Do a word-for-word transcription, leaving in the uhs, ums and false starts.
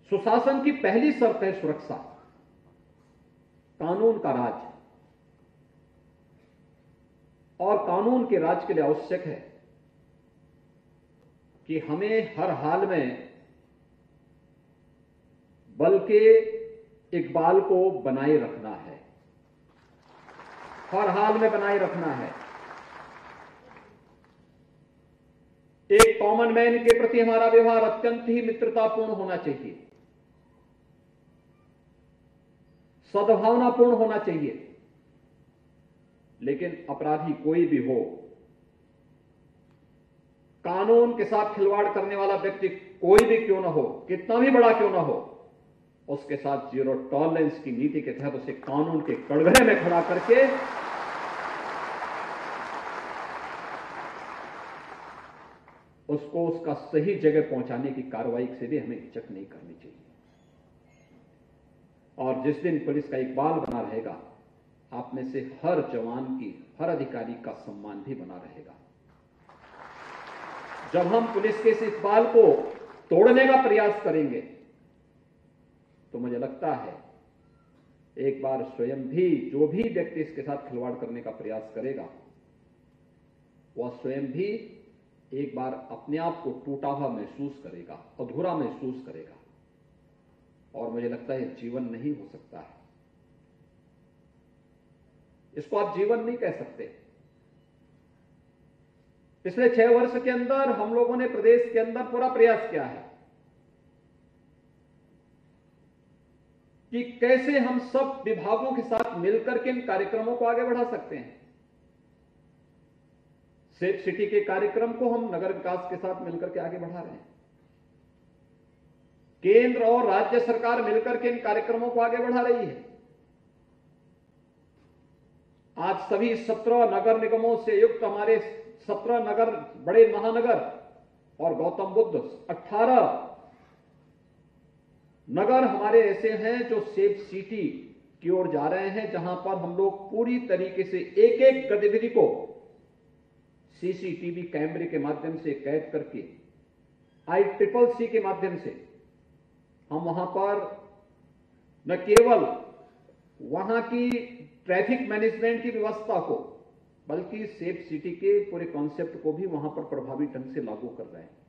सुशासन की पहली शर्त है सुरक्षा, कानून का राज। और कानून के राज के लिए आवश्यक है कि हमें हर हाल में बल के इकबाल को बनाए रखना है, हर हाल में बनाए रखना है। एक कॉमन मैन के प्रति हमारा व्यवहार अत्यंत ही मित्रतापूर्ण होना चाहिए, सद्भावनापूर्ण होना चाहिए। लेकिन अपराधी कोई भी हो, कानून के साथ खिलवाड़ करने वाला व्यक्ति कोई भी क्यों ना हो, कितना भी बड़ा क्यों ना हो, उसके साथ जीरो टॉलरेंस की नीति के तहत उसे कानून के कड़घरे में खड़ा करके उसको उसका सही जगह पहुंचाने की कार्रवाई से भी हमें हिचक नहीं करनी चाहिए। और जिस दिन पुलिस का इकबाल बना रहेगा, आप में से हर जवान की, हर अधिकारी का सम्मान भी बना रहेगा। जब हम पुलिस के इस इकबाल को तोड़ने का प्रयास करेंगे तो मुझे लगता है एक बार स्वयं भी, जो भी व्यक्ति इसके साथ खिलवाड़ करने का प्रयास करेगा, वह स्वयं भी एक बार अपने आप को टूटा हुआ महसूस करेगा, अधूरा महसूस करेगा। और मुझे लगता है जीवन नहीं हो सकता है, इसको आप जीवन नहीं कह सकते। पिछले छह वर्ष के अंदर हम लोगों ने प्रदेश के अंदर पूरा प्रयास किया है कि कैसे हम सब विभागों के साथ मिलकर के इन कार्यक्रमों को आगे बढ़ा सकते हैं। सेफ सिटी के कार्यक्रम को हम नगर विकास के साथ मिलकर के आगे बढ़ा रहे हैं। केंद्र और राज्य सरकार मिलकर के इन कार्यक्रमों को आगे बढ़ा रही है। आज सभी सत्रह नगर निगमों से युक्त हमारे सत्रह नगर, बड़े महानगर और गौतम बुद्ध अठारह नगर हमारे ऐसे हैं जो सेफ सिटी की ओर जा रहे हैं, जहां पर हम लोग पूरी तरीके से एक एक गतिविधि को सीसीटीवी कैमरे के माध्यम से कैद करके, आई ट्रिपल सी के माध्यम से हम वहां पर न केवल वहां की ट्रैफिक मैनेजमेंट की व्यवस्था को, बल्कि सेफ सिटी के पूरे कॉन्सेप्ट को भी वहां पर प्रभावी ढंग से लागू कर रहे हैं।